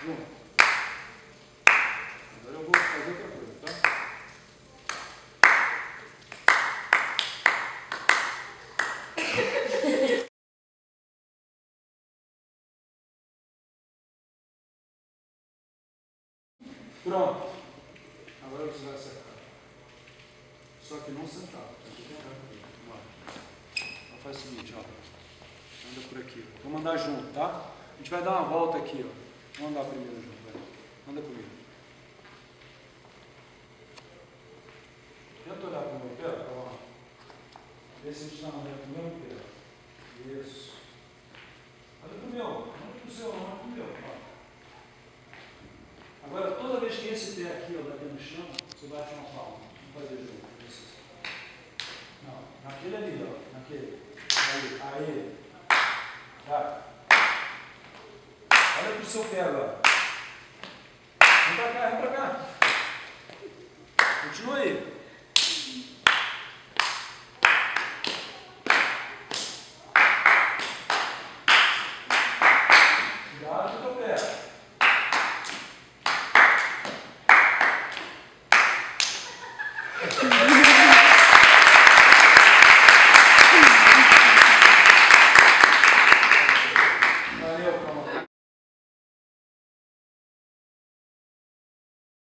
Junto. Agora eu vou fazer outra coisa, tá? Pronto. Agora você vai acertar. Só que não sentado. Então faz o seguinte, ó. Anda por aqui. Vamos andar junto, tá? A gente vai dar uma volta aqui, ó. Vamos andar primeiro junto, vai. Anda comigo. Tenta olhar para o meu pé, ó. Vê se a gente está andando com o meu pé. Isso. Olha para o meu. Não para o seu, não. Olha para o meu. Ó. Agora, toda vez que esse pé aqui, ó, bater no chão, você bate uma palma. Vamos fazer junto. Não, naquele ali, ó. Naquele. Aí. Vai. Olha para o seu pé agora. Vem para cá, vem para cá. Continua aí.